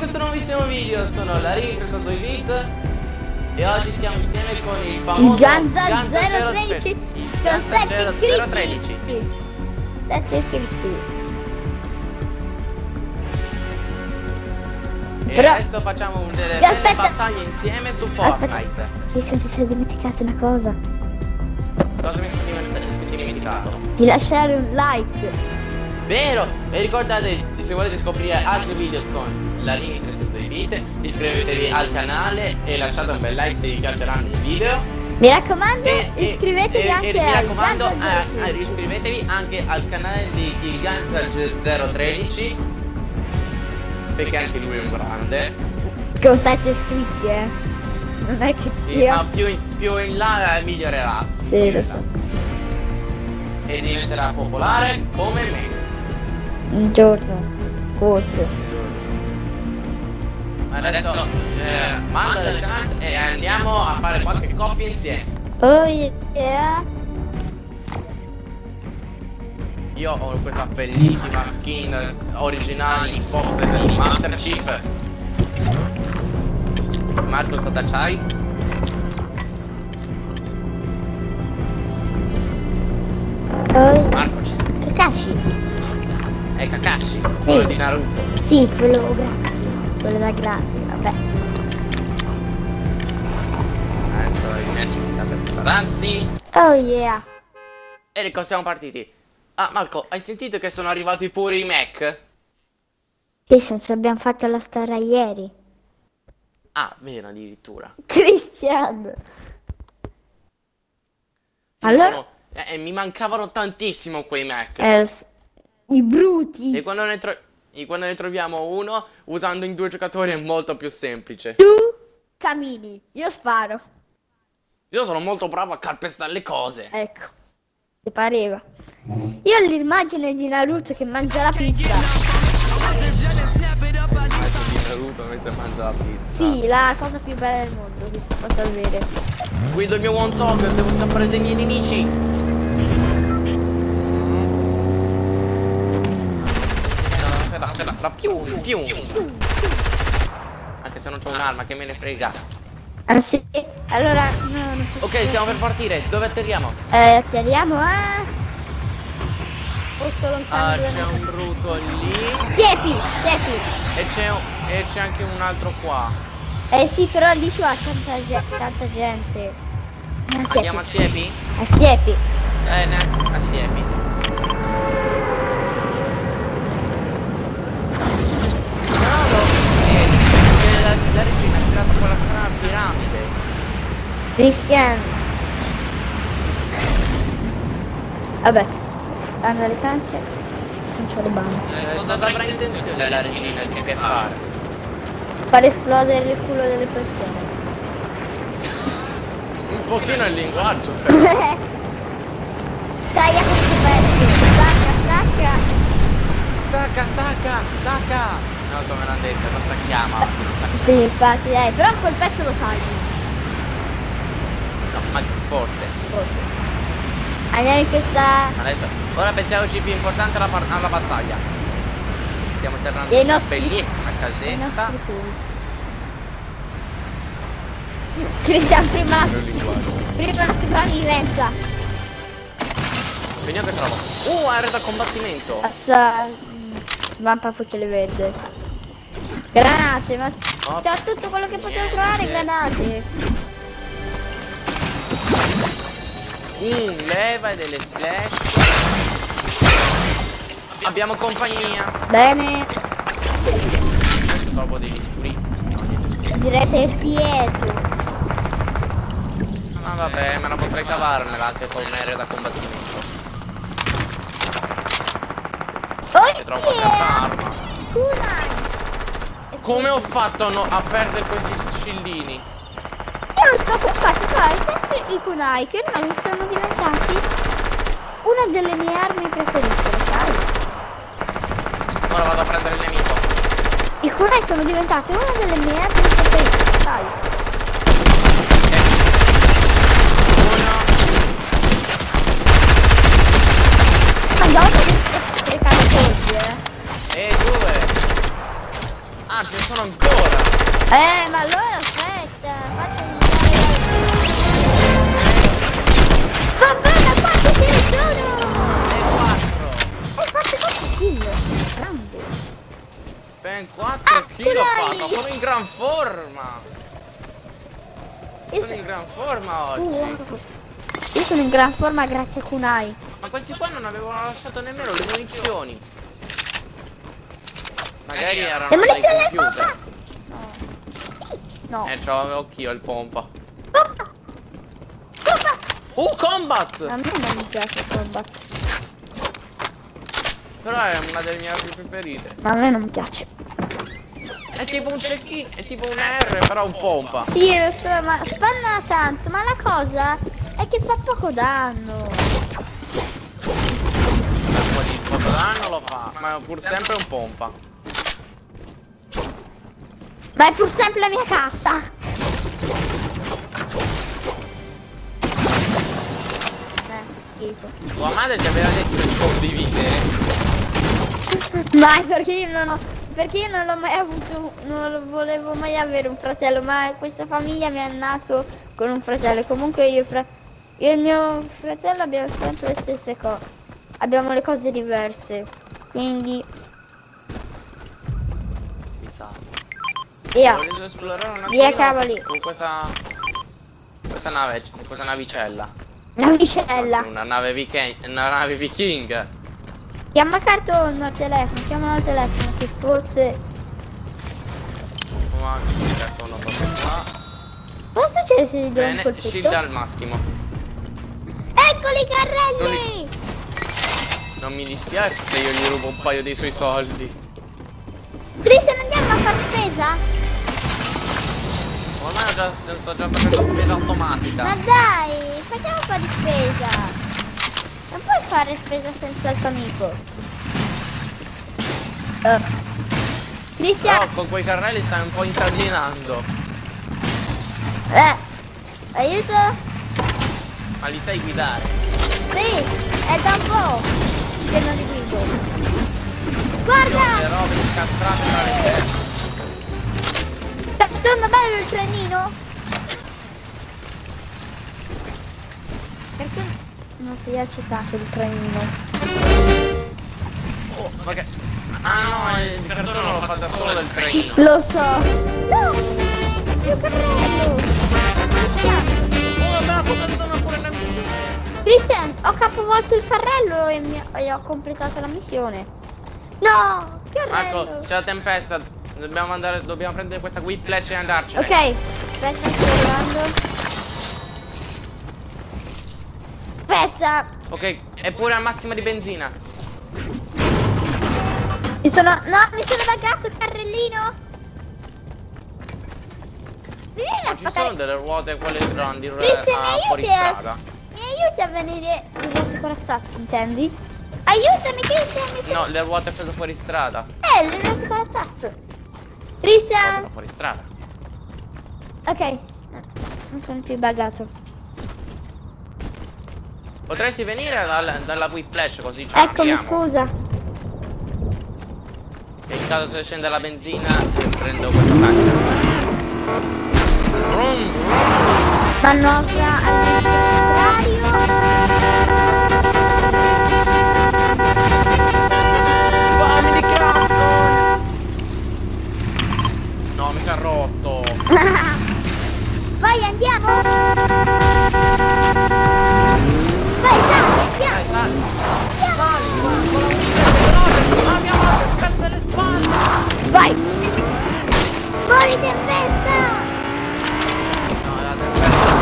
questo nuovissimo video, sono Larry 32bit e oggi siamo insieme con il famoso Ganza 013 con 7 iscritti. 013. 7 iscritti. E Però- adesso facciamo delle Aspetta. battaglie insieme su Fortnite. Cristian, ti sei dimenticato una cosa. Cosa mi sono dimenticato? Di lasciare un like. Vero! E ricordate, se volete scoprire altri video con Larry 32bit, iscrivetevi al canale e lasciate un bel like se vi piaceranno i video. Mi raccomando, iscrivetevi anche mi raccomando, al Ganza iscrivetevi anche al canale di il Ganza 013, perché anche lui è un grande. con 7 iscritti, Non è che Sì, sia. ma più in là migliorerà. Sì, lo so. E diventerà popolare come me. Un giorno, forse. Adesso manda la chance e andiamo a fare qualche coppia insieme. Oh yeah. Io ho questa bellissima skin originale Xbox di Master Chief. Marco, cosa c'hai? Oh yeah. Marco, ci sei? Kakashi. È Kakashi, quello di Naruto. Sì, quello grande. Quello da grande, vabbè. Adesso il match sta per prepararsi. Oh yeah. E ecco, siamo partiti. Ah, Marco, hai sentito che sono arrivati pure i mech? Cristian, ce l'abbiamo fatta la storia ieri. Ah, vero, addirittura. Cristian. Sì, Allora? mi mancavano tantissimo quei mech. I bruti. E quando ne troviamo uno, usando in 2 giocatori è molto più semplice. Tu cammini, io sparo. Io sono molto bravo a calpestare le cose. Ecco, ti pareva. Io ho l'immagine di Naruto che mangia la pizza. Di Naruto mentre mangia la pizza. Sì, la cosa più bella del mondo che si possa avere. Guido il mio one top, devo scappare dai miei nemici. C'era più. Anche se non c'ho un'arma, che me ne frega. Ah sì, allora no, non posso. Ok, stiamo per partire. Dove atterriamo? Atterriamo a posto lontano. Ah, dove c'è non- un bruto lì. Siepi. E c'è anche un altro qua. Sì, però lì ci va tanta gente. Andiamo a Siepi? A Siepi. A Siepi. La regina ha tirato quella strana piramide. Cristian. Vabbè, hanno le ciance, non c'ho le bande. Cosa avrà intenzione la regina di fare? Far esplodere il culo delle persone. Un pochino il linguaggio. Taglia questo pezzo. Stacca. No, come l'hanno detto, lo stacchiamo. Sì, infatti, però quel pezzo lo tagli. No, ma forse. Andiamo in questa. Adesso, ora pensiamoci più importante alla battaglia. Stiamo tornando E i in una nostri- bellissima I casetta. nostri culi. Cristian, prima la sopravvivenza. Vediamo che trovo. Area da combattimento. Passa. Vampa fucile verde. Granate, ma Oh, c'è tutto quello che potevo trovare, granate. Leva e delle splash. Abbiamo compagnia. Bene, Adesso trovo degli scuri. No, niente scuri. direi per Pietro. No, vabbè, me la potrei cavarmela anche con un'area da combattimento. E trovo qualche altra arma. Kunai. Come ho fatto a perdere questi scillini? Io non sto preoccupato, però è sempre i kunai che ormai sono diventati una delle mie armi preferite, lo sai? Ora vado a prendere il nemico. I kunai sono diventati una delle mie armi preferite, lo sai? Uno. Ma dopo che sprecare colpi, E 2. Ah, ce ne sono Ma allora aspetta, fatemi vabbè, ma quanti ce ne sono? E 4. Fate 4 kill, grande. Ben 4 kg ho Kunai. fatto, sono in gran forma. Io Sono in gran forma oggi. Io sono in gran forma grazie a Kunai. Ma questi qua non avevano lasciato nemmeno le munizioni. Magari erano Le dai munizioni del computer. No. Ce l'avevo anch'io il pompa. Pompa! Combat! A me non mi piace il combat. Però è una delle mie armi preferite. Ma a me non mi piace. È tipo un cecchino, è tipo un R, però un pompa. Sì, lo so, ma spanna tanto. Ma la cosa è che fa poco danno. Un po' di poco danno lo fa, ma è pur sempre un pompa. Ma è pur sempre la mia cassa. Schifo. Tua madre ti aveva detto di condividere. Ma perché io non l'ho mai avuto, non lo volevo mai avere un fratello, ma questa famiglia mi è nato con un fratello. Comunque io e il mio fratello abbiamo sempre le stesse cose, abbiamo le cose diverse, quindi Si sa. via, Volevo esplorare una via cosa cavoli, con questa nave, questa navicella. navicella. Anzi, una nave viking. Chiama Cartone al telefono, chiamalo al telefono che forse... Ma c'è il cartone proprio qua. Cosa succede se gli do un Bene, shield colpetto? al massimo. Eccoli i carrelli! Non mi dispiace se io gli rubo un paio dei suoi soldi. Cristian, andiamo a far spesa? Ormai sto già facendo spesa automatica. Ma dai, facciamo un po' di spesa. Non puoi fare spesa senza il tuo amico. Cristian, Però con quei carrelli stai un po' incasinando. aiuto? Ma li sai guidare? Sì, è da un po' che non li guido. Io ho Guarda, le robe incastrate tra le teste. torna bello il trenino. Perché non ti piace tanto il trenino? Oh, ma che... Ah no, il cartone lo fa da solo del trenino. Lo so. No, il carrello. Cristian. Oh, abbiamo completato una missione. Cristian, ho capovolto il carrello e ho completato la missione. No, carrello. Marco, c'è la tempesta. Dobbiamo prendere questa whiplash e andarcene. Ok, aspetta, sto arrivando. Aspetta. Ok, è pure al massimo di benzina. Mi sono buggato il carrellino. Vieni a Non ci sono spaccare. delle ruote quelle grandi Cristian, fuori strada. mi aiuti a venire le ruote corazzazzi, intendi? Aiutami, Cristian, mi sono... No, le ruote prese fuori strada. le ruote corazzazzo. Sono Cristian. fuori strada. Ok, non sono più buggato. Potresti venire dalla whiplash così ci Eccomi, arriviamo. scusa. E in caso se scende la benzina prendo questa macchina. Brum, brum. Ma nostra al Spammi di cazzo! No, mi si è rotto. Vai, andiamo! Vai, sali, andiamo! Dai, sali. Sali, con la whiplash. Abbiamo la tempesta alle spalle. Vai! Fuori tempesta! No, la tempesta.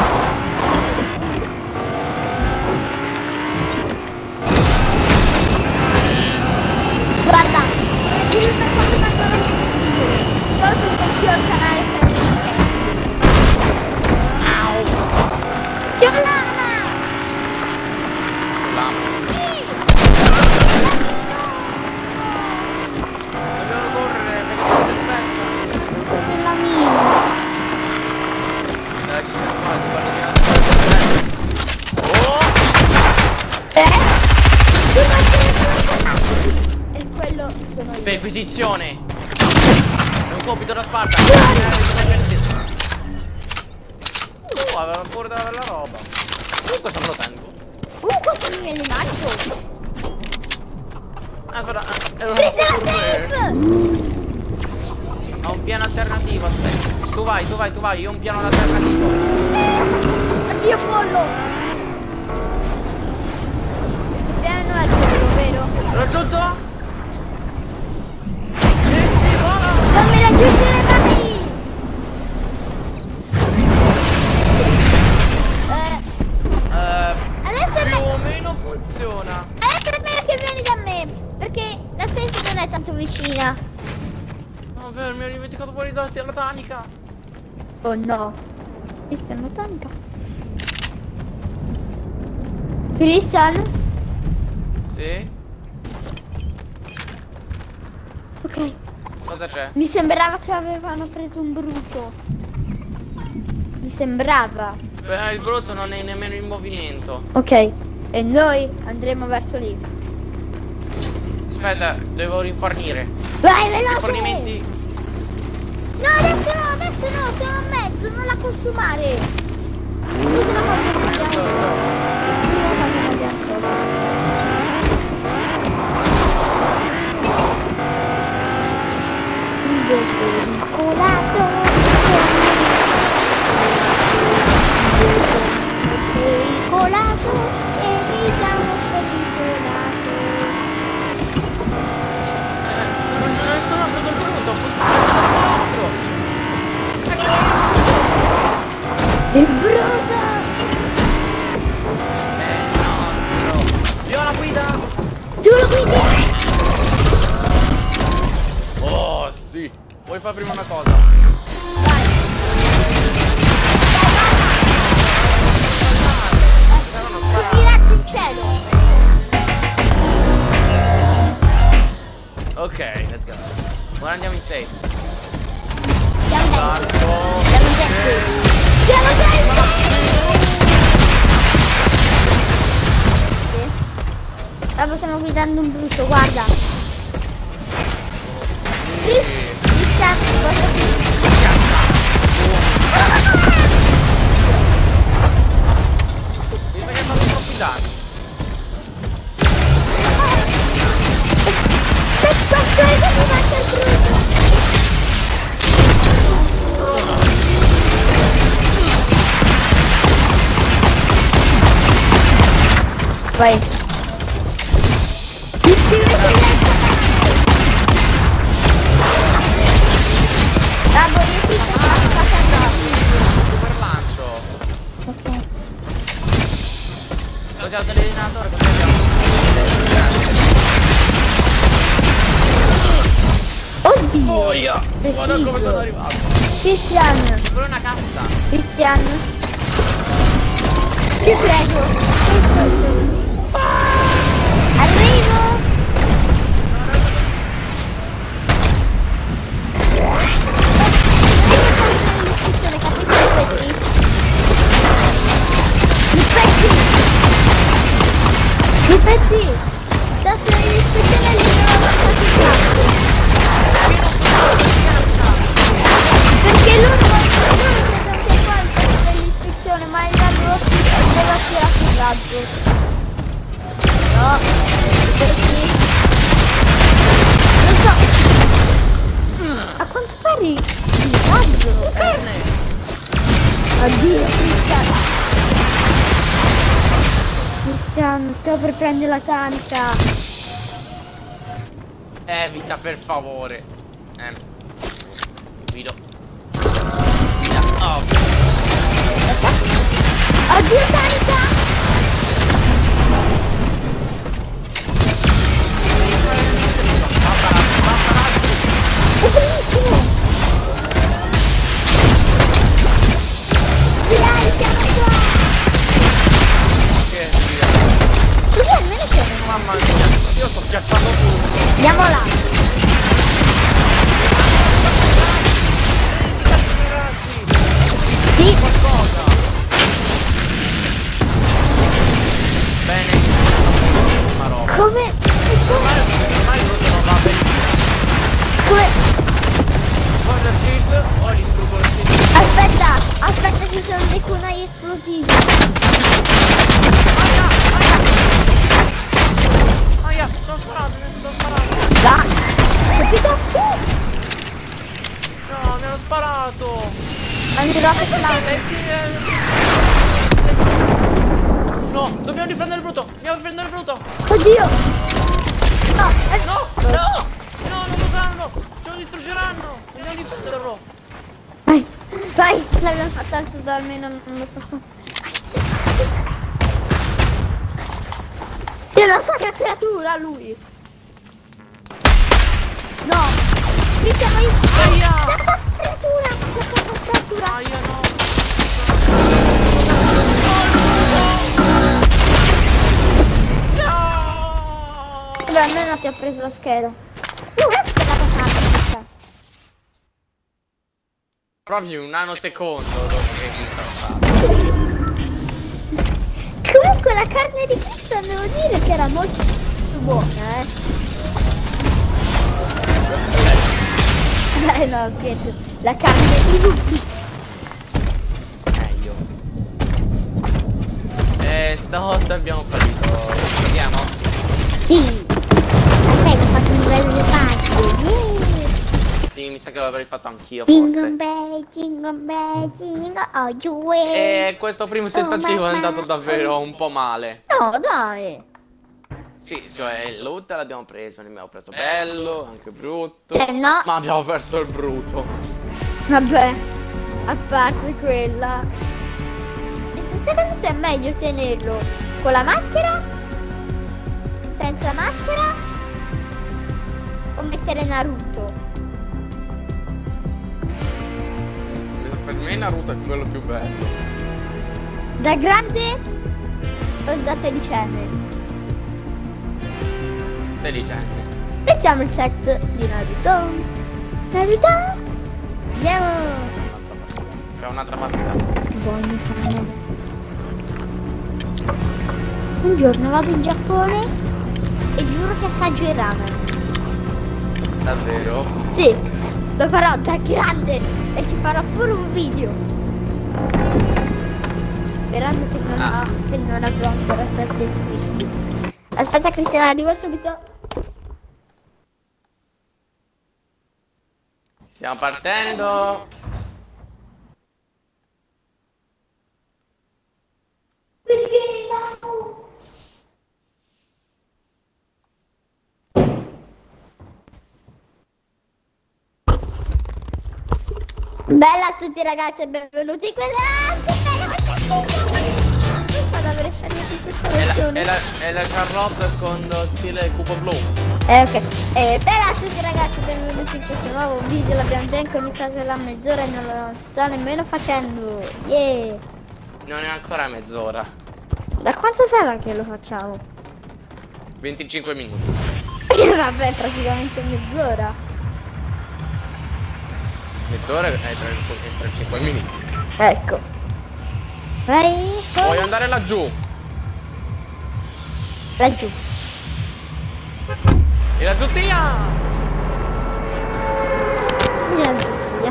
Guarda, prendi per quanto manco non ci solo perché anch'io ho il canale prendi Au! C'è un lama! Dobbiamo correre perché c'è la tempesta. C'è la mia! Ci siamo quasi, guarda che la spalla. Oh! Tu non sei e quello sono io. Perquisizione! Non compito da Sparta. Aveva pure della roba. Questo me lo tengo. Questo mi viene magico. Però Presa la safe! ho un piano alternativo, aspetta. Tu vai, io ho un piano alternativo. Addio pollo! Il piano è quello, vero? Raggiunto? Non mi raggiungere mai! Adesso è più meglio. o meno funziona. Adesso è meglio che vieni da me, perché la safe non è tanto vicina. Oh, vero, mi ho dimenticato fuori dalla tanica. Oh no. Questa è una tanica. Christian? Sì? Ok. Cosa c'è? Mi sembrava che avevano preso un brutto. Mi sembrava. Beh, il brutto non è nemmeno in movimento. Ok. E noi andremo verso lì. Aspetta, devo rinfornire. Vai, veloce! Rifornimenti. No, adesso no, siamo a mezzo, non la consumare. Usa la pagina bianca. Usa la pagina bianca. Un bosco vincolato. Pericolato e mi dà uno spericolato. Sono preso il brutto, preso il nostro. Il brutto! È il nostro. Io ho la guida. Tu lo guidi? Oh sì. Vuoi fare prima una cosa? Vai! Non sparare. Tutti i razzi in cielo! Ok, let's go. Ora andiamo in safe. Siamo dentro! Salvo. Siamo dentro! Siamo dentro! Bravo, stiamo guidando un brutto, guarda! Cristian, guarda qui! Mi sa che hai fatto troppi danni. Aspetta, che mi manca il brutto! Vai! Bravo, riesci a Super lancio. ok. Possiamo salire in alto, ora così andiamo. Oddio! Boia! Guarda come sono arrivato. Cristian! Quello è una cassa. Cristian! Ti prego! Arrivo! I pezzi! Stazione di ispezione libera perché loro vedono che qua il pezzo dell'ispezione, ma il raggio deve attirato il raggio. No, perché? Non so. A quanto pare il raggio. Addio, Cristian, stavo per prendere la tanica. Evita per favore. Guido. Guida. Oh. Addio tanica! È bellissimo! Dai, siamo qua! Che guida. Così almeno c'è. Mamma mia, io sto schiacciando tutto. Andiamo là! Sì! Qualcosa. Bene, buonissima roba. Come? Ormai il brutto non va bene. Come? Forse shield o distruggo lo shield. Aspetta, ci sono dei kunai esplosivi. Aia, sono sparato. Dai, capito? No, mi hanno sparato. Andrò a fare. No, dobbiamo difendere il bruto. Oddio. No, No, non lo fanno. Ce lo distruggeranno. Dobbiamo difenderlo. vai, l'abbiamo fatto alto da almeno non lo posso. Io non so che creatura lui. No, Cristian, vai. Aia. La creatura. Aia, no. Vabbè, almeno ti ho preso la scheda. Grazie per la patata. Proprio un nanosecondo dopo che ti ho Comunque la carne di Cristo devo dire che era molto buona, Dai, no, scherzo. La carne di lupi. meglio. Stavolta abbiamo fallito. Vediamo. Sì. Aspetta, ho fatto un livello di parte. Sì, mi sa che l'avrei fatto anch'io Jingle forse. bell, all you way. E questo primo tentativo è andato davvero un po' male. No, dai. Sì, cioè il loot l'abbiamo preso, ne abbiamo preso bello, anche brutto. No. Ma abbiamo perso il brutto. Vabbè, a parte quella. E se secondo te è meglio tenerlo con la maschera? Senza maschera? O mettere Naruto? Per me Naruto è quello più bello. Da grande o da sedicenne? 16enne. Mettiamo il set di Naruto. Naruto! Andiamo! C'è un'altra partita. Buoni sono. Un giorno vado in Giappone e giuro che assaggio il ramen. Davvero? Sì, lo farò da grande e ci farò pure un video. Sperando che non avrò ancora 7 iscritti. Aspetta Cristiana, arrivo subito. Stiamo partendo. Bella a tutti ragazzi e benvenuti in questa stufa ad avere scegliete su È la Charlotte con stile cupo blu. ok. Bella a tutti ragazzi e benvenuti in questo nuovo video. L'abbiamo già incominciato da mezz'ora e non lo sto nemmeno facendo. Yeah. Non è ancora mezz'ora. Da quanto sarà che lo facciamo? 25 minuti. Vabbè, praticamente mezz'ora. Mezz'ora è tra 5 minuti. Ecco. Vai. Voglio andare laggiù. Laggiù. E laggiù sia! Laggiù sia.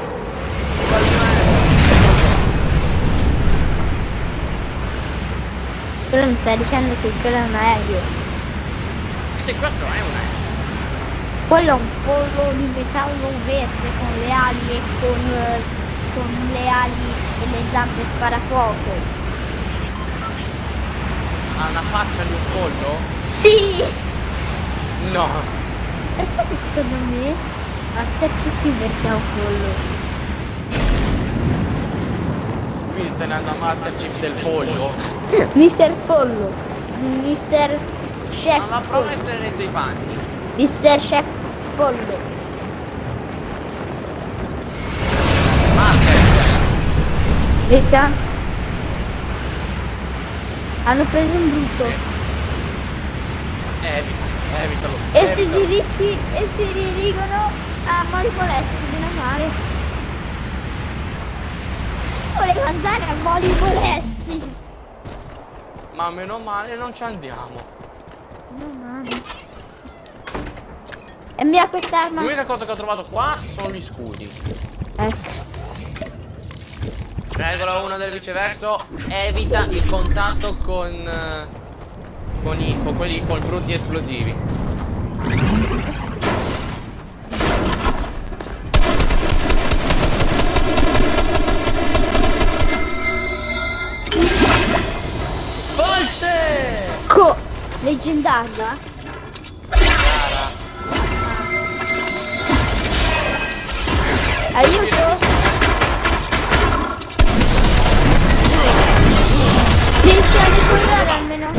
Quello mi stai dicendo che quello è un aereo. Sì, questo è un aereo. Quello è un pollo di metallo verde con le ali e con le ali e le zampe sparafuoco. Ha una faccia di un pollo? Sì! No. E sai che secondo me Master Chief inverte un pollo. Quindi stai andando a Master Chief del pollo? Mister Pollo. Mister Chef. Ma prova a essere nei suoi panni. Mister Chef Pollo. Master. Vista? Hanno preso un brutto. Evitalo. E si dirigono a Moli Molesti, meno male. Volevo andare a Moli Molesti. Ma meno male non ci andiamo. Meno male. E mia quest'arma. L'unica cosa che ho trovato qua sono gli scudi. Ecco. Regola 1 del viceverso, evita il contatto con quelli con brutti esplosivi. Falce! Leggendaria? Cara. Aiuto! Rischia di correre almeno.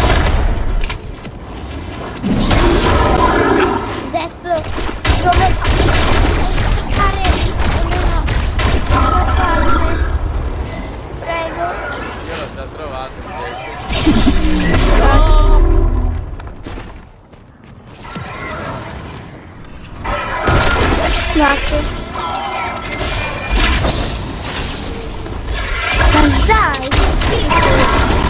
Adesso dove fare almeno una falce. Prego. Io l'ho già trovato invece. Grazie. Ma dai, che schifo.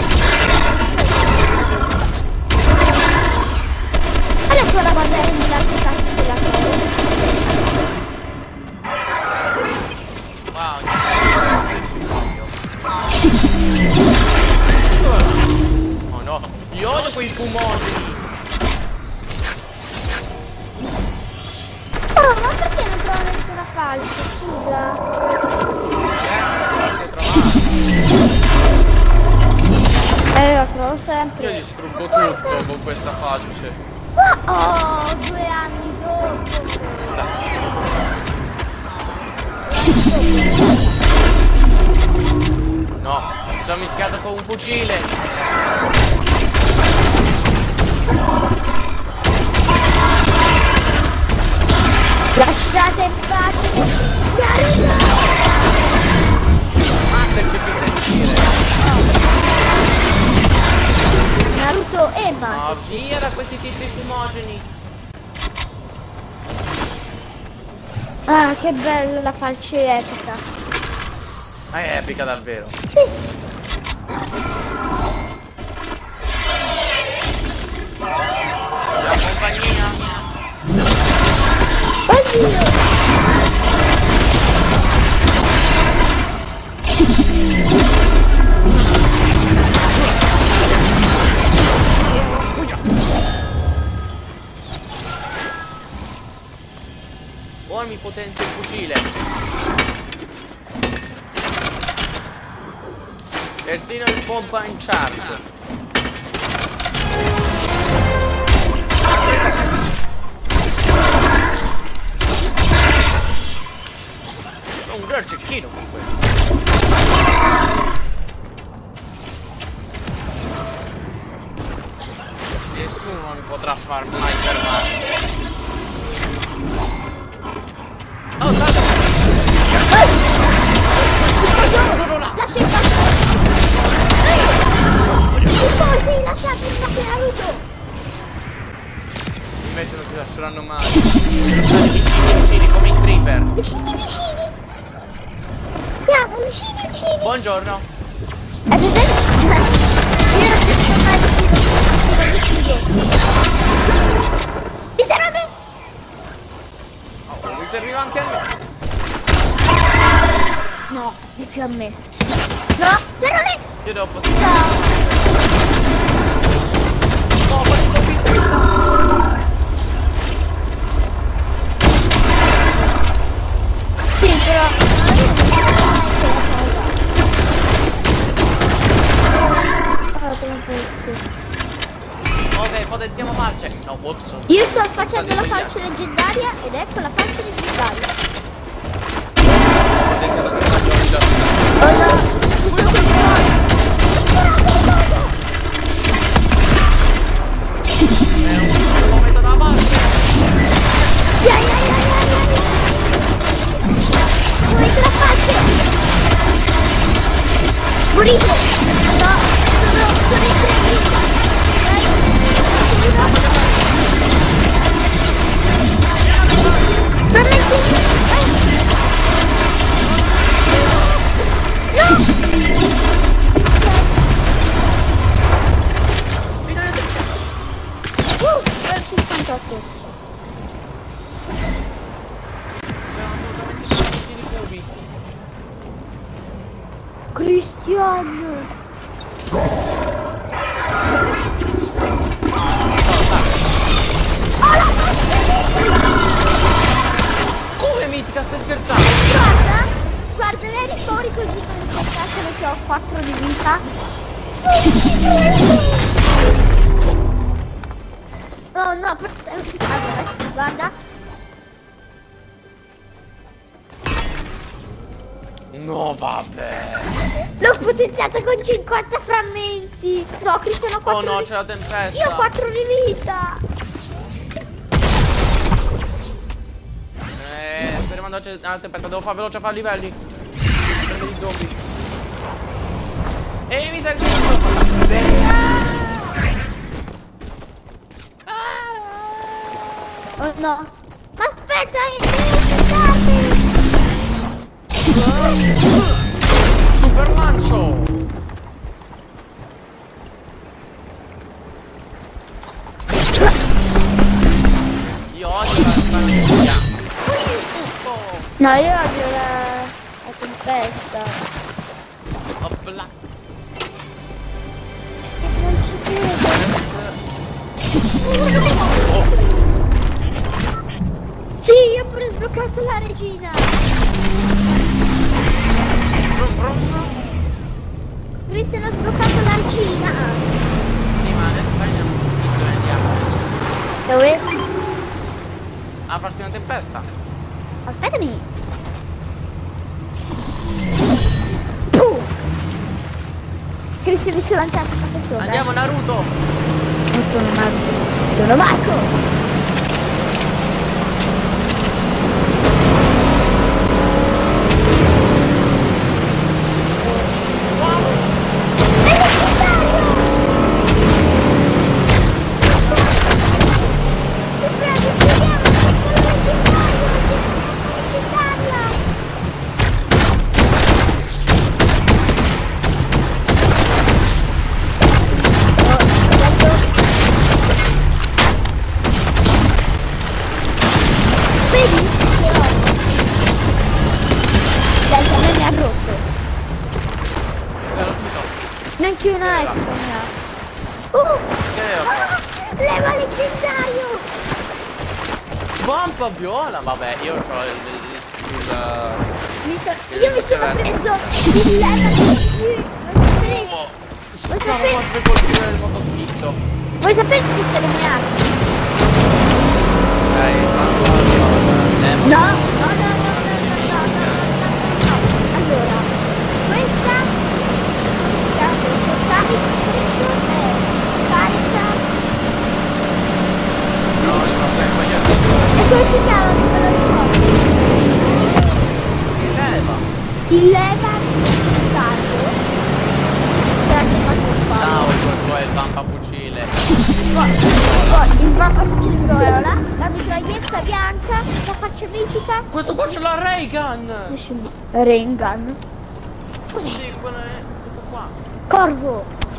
Adesso la guardare nell'altro cazzo della cosa. Wow. Oh no, io odio quei fumogeni. Oh, ma perché non trovo nessuna falce? Scusa. La trovo sempre. Io distruggo tutto con questa falce. Oh, 2 anni dopo. No, sono mischiato con un fucile. Lasciate in pace. Master c'è più da dire. Naruto e Master. No, via da questi tipi fumogeni. Ah, che bella la falce epica. Ah, è epica davvero. La compagnia. Oddio. Ora mi potenzia il fucile. Persino il pompa in charge. Un gran cecchino con questo. Nessuno mi potrà far mai fermare. Oh, salta! Lascia in pace. Sì, lasciate in pace Naruto. Invece non ti lasceranno mai. Sono stati vicini come i creeper. Vicini. Andiamo, vicini. Buongiorno. Vedete? Io non sono mai vicino. Mi serve? Oh, mi serviva anche a me. No, di più a me. No, serve? Io dopo. No. No, fatto Sì, però. Ok, potenziamo falce. No, whoops. Io sto facendo la falce leggendaria ed ecco la falce leggendaria. Potenziato con la giornata. Oh no! È un momento da falce. Volete la falce? Morite! No! Sono in tre! Oh no, allora, guarda. No, vabbè. L'ho potenziata con 50 frammenti. No, Cristiano, 4 Oh no, c'è la tempesta. Io ho 4 di vita. Sto arrivando alla tempesta, devo fare veloce a fare livelli. Prendere i zombie. E mi sa che non lo faccio. Oh no. Ma aspetta, Super lancio. Io odio la spagna. no, io odio la tempesta. Opla. Non ci credo. Oh. Sì, io ho pure sbloccato la regina. Brum, brum, brum. Cristiano ha sbloccato la regina. Sì, ma adesso fai un moschito e andiamo. Dove? La prossima tempesta. Aspettami. Puh. Cristiano mi si è lanciato qua sopra. Andiamo Naruto. Non sono Naruto, sono Marco. Neanche una leva leggendario! Vampa viola! Vabbè, io ho Io mi sono preso il leva stavo qua per colpire il motoschitto. Vuoi sapere tutte le mie armi? Vampa viola. No! Come si chiama? Non me lo ricordo. Il leva. Il leva salto. Cioè il vampa fucile. Poi il vampa fucile viola, la mitraglietta bianca, la faccia mitica. Questo qua c'è la ray gun. Rain gun. Cos'è? Sì, questo qua. Corvo.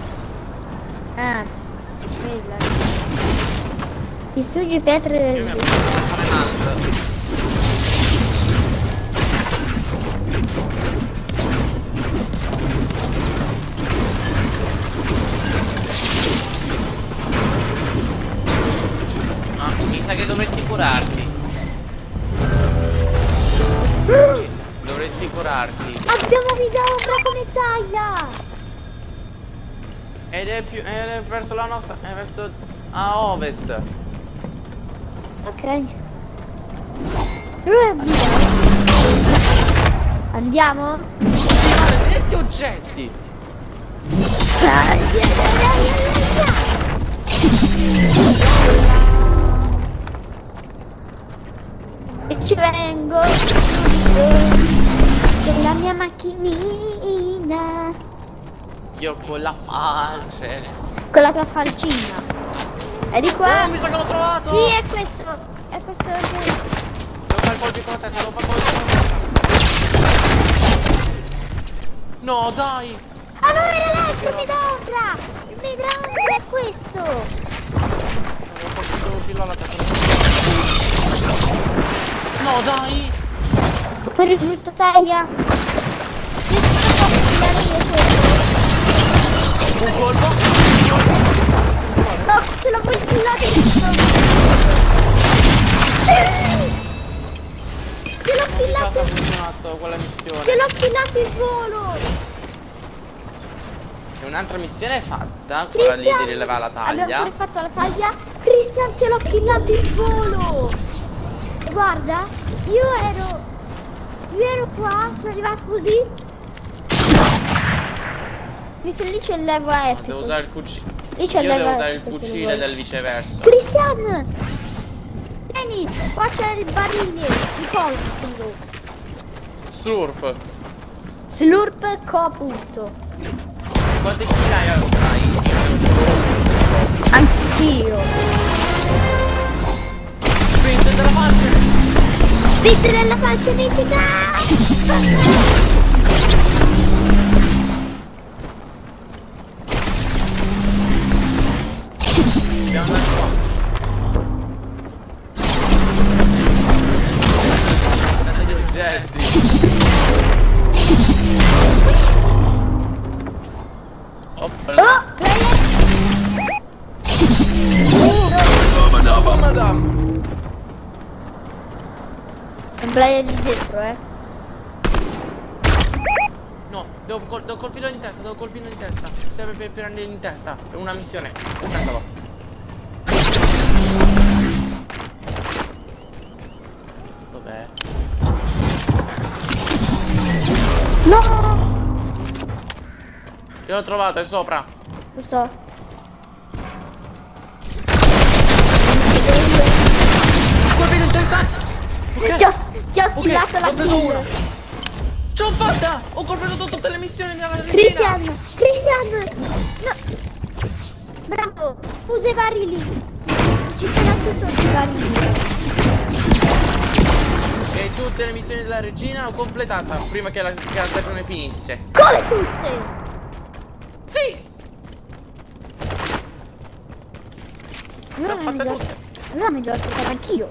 Quella. Distruggi pietre del Io mi apro a fare Nans. Mi sa che dovresti curarti. Dovresti curarti. Abbiamo video ombra come taglia. Ed è verso la nostra. È verso a ovest. Ok. Andiamo? Maledetti oggetti. E ci vengo con la mia macchinina. Io con la falce. Con la tua falcina. È di qua. Oh, mi sa che l'ho trovato. Sì, è questo. È questo che... Devo fare colpi con la testa, devo fare colpi con la testa. No, dai. Allora era l'altro Medondra. Il Medondra è questo. Devo colpire filo alla testa. No, dai. Per il brutto taglia. Un colpo. No, ce l'ho poi killato. Ce l'ho killato. Cosa ha funzionato quella missione? Ce l'ho killato il volo. Un'altra missione è fatta, quella lì di rilevare la taglia. Abbiamo pure fatto la taglia. Cristian, te l'ho killato in volo. Guarda, io ero qua, sono arrivato così. Cristian, lì c'è il levo epico. Devo usare il fucile. Lì c'è il Io levo devo usare il epico, se fucile vuoi. del viceversa. Cristian! Vieni, qua c'è il barile di colpo. Slurp. Slurp co.punto. Quante kill hai allo spray? Io ne ho solo. Anch'io. Spinte della faccia! Spinte della faccia, vincita! Dobbiamo andare qua. Andate gli oggetti. Oh, Oh, madame. un player lì dentro, No, devo colpirlo in testa, devo colpirlo in testa. Serve per prenderlo in testa. È una missione. Prendilo. Dov'è? No! Io l'ho trovato, è sopra. Lo so. Colpito in testa! Ok. Ti ho stilato la l'ho preso kill. uno. Ce l'ho fatta! Ho colpito tutte le missioni della regina. Cristian! No! Bravo! Usa i barili! Ci sono anche sotto i barili. E tutte le missioni della regina l'ho completata prima che la stagione finisse. Come tutte! Sì! Le ho fatte tutte. No, mi devo aspettare anch'io.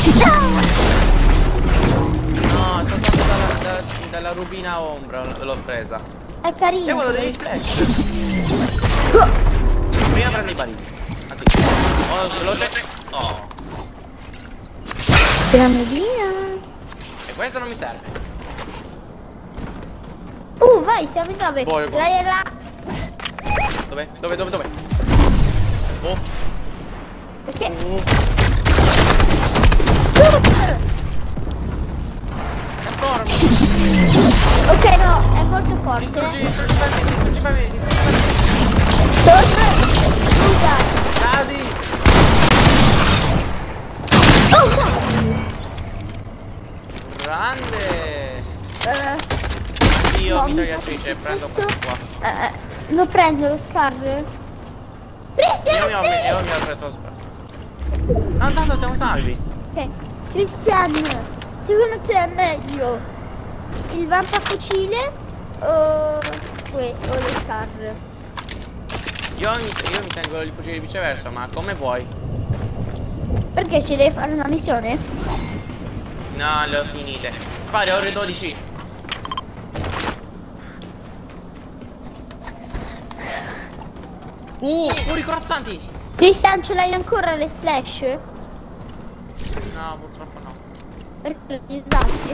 No, soltanto dalla rubina ombra l'ho presa. È carino. E quello degli splash. Prima prendi i barili. Anzi, veloce. Oh. Granadina. E questo non mi serve. Vai, siamo in 9. Poi, Lei è là. Dove? Oh. Perché? Storm. Ok, no, è molto forte. Distruggi pavimenti. Storm. Scusa. Cadi. Oh, no. Grande. Io no, mitragliatrice, prendo questo qua. Lo prendo lo scar. Cristian, Io mi ho preso lo spazio. No, tanto siamo salvi. ok. Cristian, secondo te è meglio il vampa-fucile o le scar? Io mi tengo il fucile viceversa, ma come vuoi? Perché ci devi fare una missione? No, le ho finite. Spari, ore 12. Ricorazzanti! Cristian, ce l'hai ancora le splash? No, purtroppo no. Perché li usati?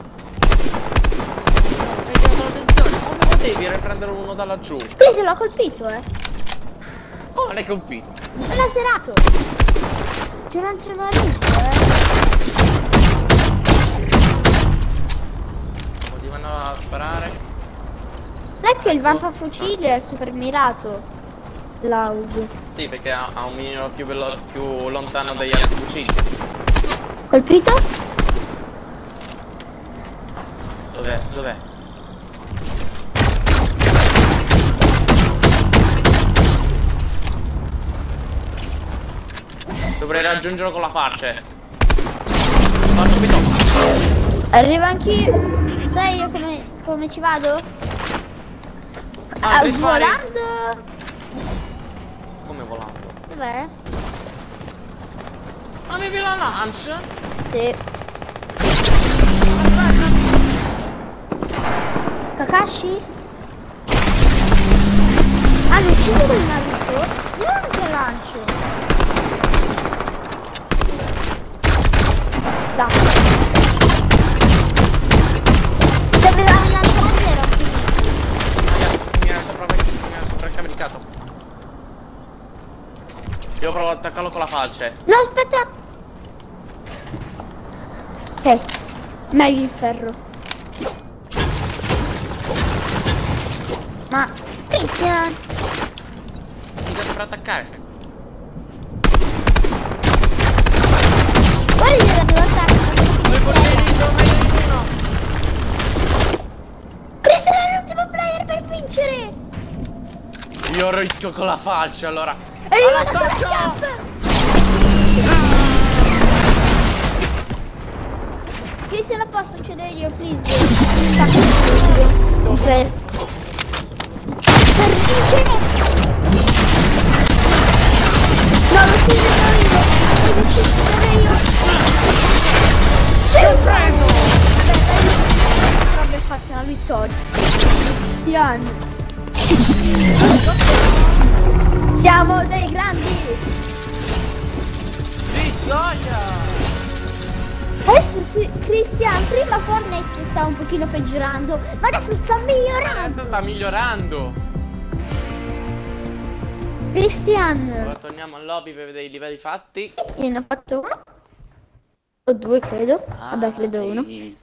Ci hai tirato l'attenzione, come potevi riprendere uno da laggiù? Questo l'ho colpito, Come l'hai colpito? L'ha laserato. C'era un tremarino, Continuano a sparare. Non è che il vampa-fucile è super mirato. Loud. Sì, perché ha un minimo più lontano degli altri fucili. Colpito? Dov'è? Dovrei raggiungerlo con la farce. Va subito. Arriva anch'io. Sai io come ci vado? Altri spari. Volando. Come volando? Dov'è? Avevi la lancia? Sì. Kakashi? Hanno ucciso quel Naruto? Io non che lancio. Là. Se aveva una cosa era finito. Mi era sopra Devo provare ad attaccarlo con la falce. No, aspetta. Ok. Meglio il ferro. Ma Christian. Mi devo sempre attaccare. Guarda che la devo attaccare. Due fucili, sono meglio di uno. Christian è l'ultimo player per vincere. Io rischio con la falce allora. E io Allora, vado con la tocco! jump. Christian la posso uccidere io, please. Ok. Per vincere. No, lo ucciderò io. Lo ucciderò io. Ti ho preso! Però abbiamo fatto una vittoria. Siamo dei grandi. Vittoria! Adesso sì, Christian, prima Fortnite stava un pochino peggiorando, ma adesso sta migliorando. Adesso sta migliorando. Christian. Ora torniamo al lobby per vedere i livelli fatti. Io ne ho fatto uno. O due, credo. Vabbè, credo uno.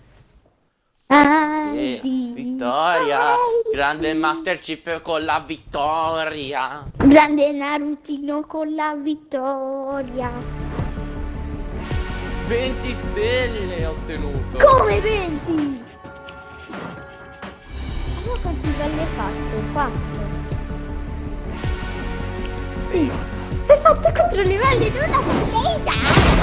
Vittoria! Grande Master Chief con la vittoria! Grande Narutino con la vittoria. 20 stelle ho ottenuto! Come 20? Allora quanti livelli hai fatto? 4. Sì. Hai fatto 4 livelli in una partita!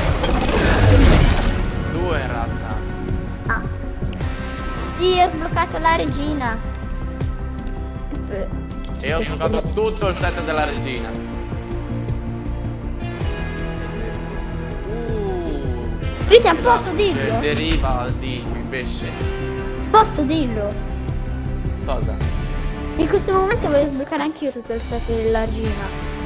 2 in realtà. Ah. Sì, ho sbloccato la regina. E ho giocato tutto il set della regina. Christian, posso dirlo? Cioè, deriva di pesce. Posso dirlo? Cosa? In questo momento voglio sbloccare anch'io tutto il set della regina.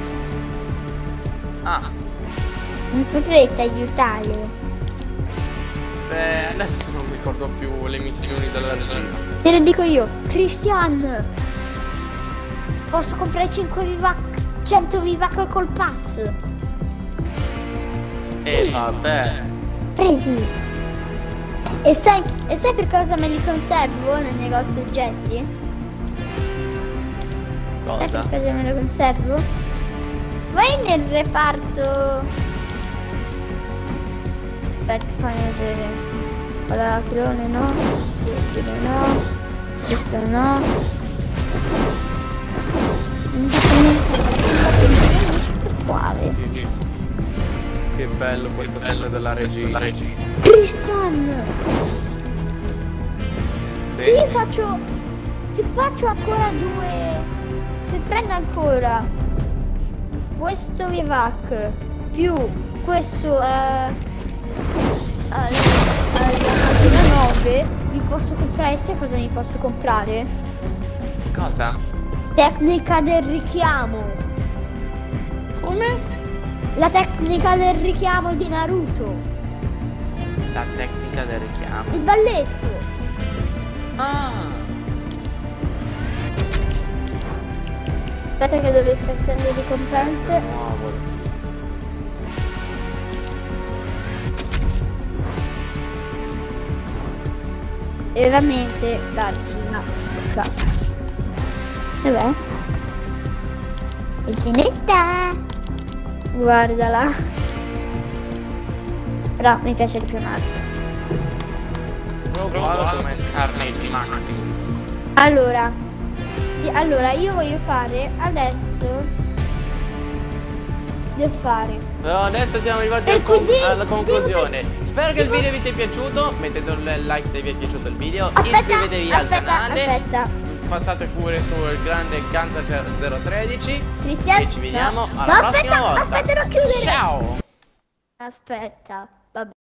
Ah, Mi potrete aiutare? beh, adesso non mi ricordo più le missioni della regina. Te le dico io. Christian, posso comprare 5 vivac, 100 vivac col pass. E vabbè. Presi. E sai per cosa me li conservo nel negozio oggetti? Sai Cosa? per cosa me lo conservo? Vai nel reparto. Aspetta, fammi vedere. Allora, clone no. Questo no. Questo no. Non so quale. Che bello questo set della regina. Christian! Sì. Sì, faccio. Se faccio ancora 2. Se prendo ancora questo vivac più questo alla pagina 9 mi posso comprare. Sai cosa mi posso comprare? Cosa? Tecnica del richiamo. Come? La tecnica del richiamo di Naruto. La tecnica del richiamo. Il balletto. Ah! Aspetta che devo scattare le ricompense. Nuovo. E veramente la regina sbloccata. Dov'è? Reginetta! Guardala. Però mi piace di più un altro. Guarda come Carnage Maximus. Allora io voglio fare adesso. Devo fare. Però adesso siamo arrivati alla conclusione. Spero che il video vi sia piaciuto. Mettete un like se vi è piaciuto il video. Iscrivetevi al canale. Aspetta. Passate pure sul grande Ganza 013. Cristian, E ci vediamo no. alla No, prossima volta. aspetta, non chiudere. Ciao. Aspetta, vabbè.